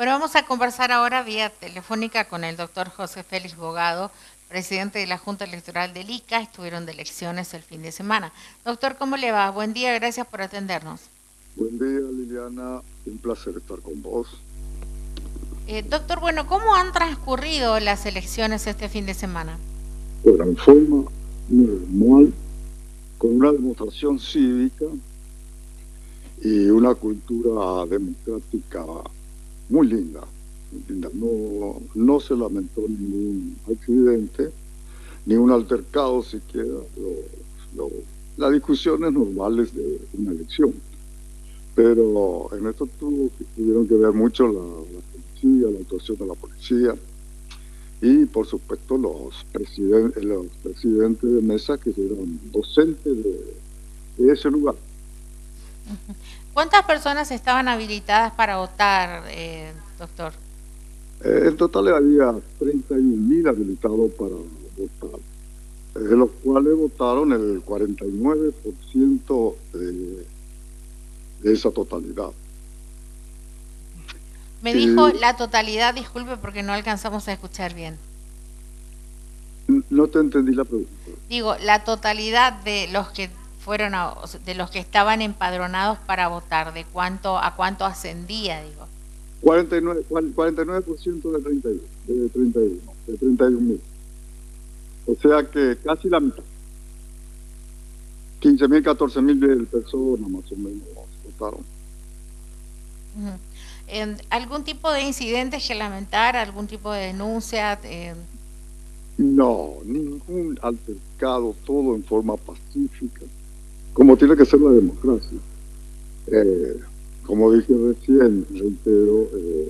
Bueno, vamos a conversar ahora vía telefónica con el doctor José Félix Bogado, presidente de la Junta Electoral del ICA. Estuvieron de elecciones el fin de semana. Doctor, ¿cómo le va? Buen día, gracias por atendernos. Buen día, Liliana. Un placer estar con vos. Doctor, bueno, ¿cómo han transcurrido las elecciones este fin de semana? Bueno, en forma normal, con una demostración cívica y una cultura democrática muy linda. Muy linda. No se lamentó ningún accidente, ni un altercado siquiera. Las discusiones normales de una elección. Pero en esto tuvieron que ver mucho la policía, la actuación de la policía y, por supuesto, los presidentes de mesa que eran docentes de ese lugar. ¿Cuántas personas estaban habilitadas para votar, doctor? En total había 31.000 habilitados para votar, de los cuales votaron el 49% de esa totalidad. Me dijo Y la totalidad, disculpe porque no alcanzamos a escuchar bien. no te entendí la pregunta. Digo, la totalidad de los que de los que estaban empadronados para votar, de cuánto a cuánto ascendía, digo. 49% de 31, de 31, de 31.000. O sea que casi la mitad. 15.000, 14.000 personas más o menos votaron. Ujú. ¿Algún tipo de incidentes que lamentar, algún tipo de denuncia? No, ningún altercado, todo en forma pacífica, como tiene que ser la democracia. Eh, como dije recién, reitero,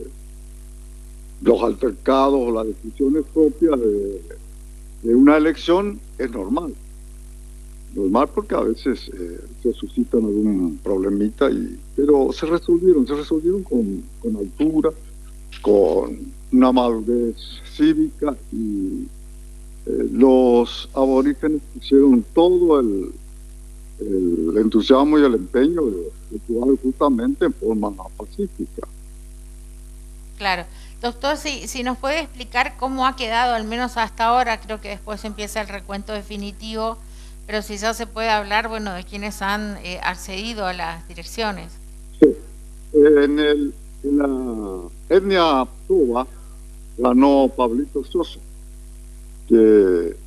los altercados o las decisiones propias de una elección es normal. Normal porque a veces se suscitan algún problemita, pero se resolvieron con altura, con una madurez cívica y los aborígenes pusieron todo el entusiasmo y el empeño de jugar justamente en forma pacífica. Claro. Doctor, si nos puede explicar cómo ha quedado, al menos hasta ahora, creo que después empieza el recuento definitivo, pero si ya se puede hablar, bueno, de quienes han accedido a las direcciones. Sí. En la etnia Tuba ganó Pablito Sosa, que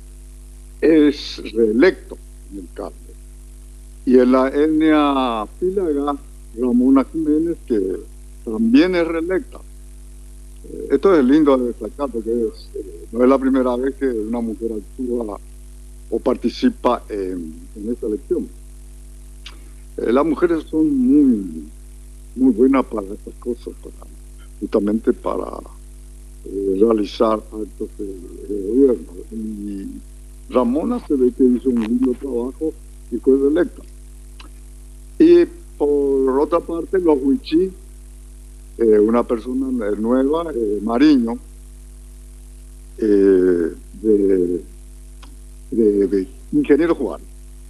es reelecto en el cargo. Y en la etnia Pílaga, Ramona Jiménez, que también es reelecta. Esto es lindo de destacar porque no es la primera vez que una mujer actúa o participa en esta elección. Las mujeres son muy buenas para estas cosas, justamente para realizar actos de gobierno. Y Ramona se ve que hizo un lindo trabajo y fue reelecta. Y por otra parte, los Huichí, una persona nueva, Mariño, de Ingeniero Juárez.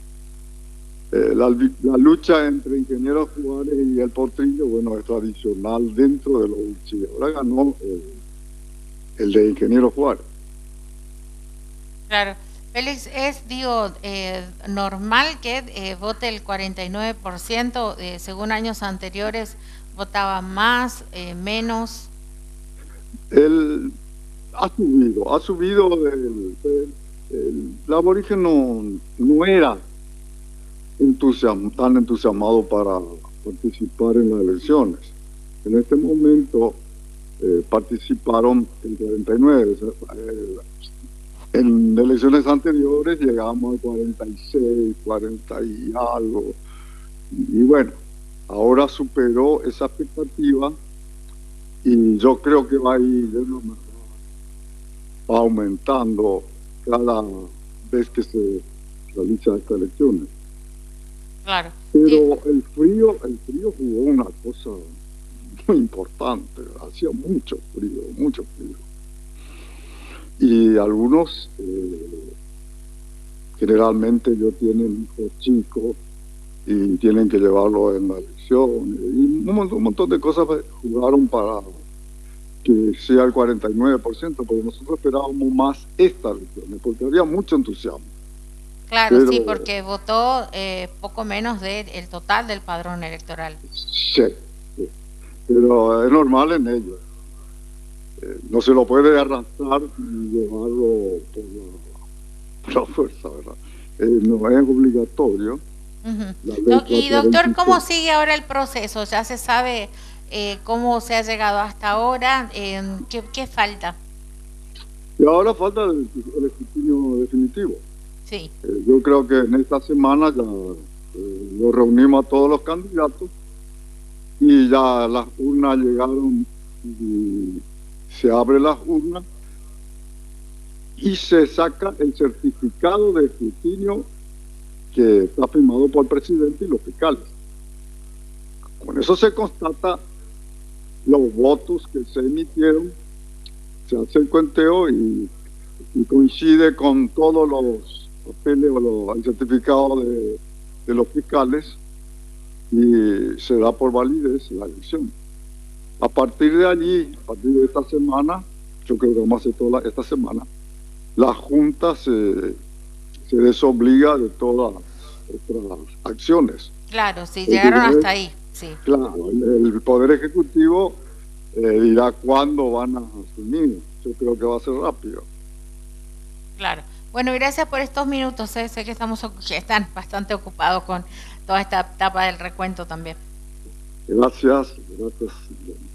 La lucha entre Ingeniero Juárez y el Potrillo, bueno, es tradicional dentro de los Huichí. Ahora ganó el de Ingeniero Juárez. Claro. Félix, digo, normal que vote el 49%, según años anteriores votaba más, menos. Él ha subido el aborigen no era tan entusiasmado para participar en las elecciones. En este momento participaron el 49. En elecciones anteriores llegamos al 46, 40 y algo. Y bueno, ahora superó esa expectativa y yo creo que va a ir aumentando cada vez que se realizan estas elecciones. Claro. Pero el frío jugó una cosa muy importante, hacía mucho frío, mucho frío. Y algunos generalmente ellos tienen hijos chicos y tienen que llevarlo en la elección. Y un montón de cosas jugaron que sea el 49%, porque nosotros esperábamos más estas elecciones, porque había mucho entusiasmo. Claro, Pero sí, porque votó poco menos del total del padrón electoral. sí, sí, pero es normal en ellos. No se lo puede arrastrar y llevarlo por la fuerza, ¿verdad? No es obligatorio. Ujú. La ley Y doctor, 426. ¿cómo sigue ahora el proceso? ¿Ya se sabe cómo se ha llegado hasta ahora? ¿Qué falta? Y ahora falta el escrutinio definitivo. Sí, Yo creo que en esta semana ya lo reunimos a todos los candidatos y ya las urnas llegaron y se abre las urnas y se saca el certificado de escrutinio que está firmado por el presidente y los fiscales. Con eso se constata los votos que se emitieron, se hace el conteo y coincide con todos los papeles o el certificado de los fiscales y se da por validez la elección. A partir de allí, a partir de esta semana, yo creo que vamos a hacer toda esta semana, la Junta se desobliga de todas otras acciones. claro, sí, llegaron Entonces, hasta ahí, sí, claro, el Poder Ejecutivo dirá cuándo van a asumir. Yo creo que va a ser rápido. claro. Bueno, gracias por estos minutos. Sé que que están bastante ocupados con toda esta etapa del recuento también. Gracias, gracias.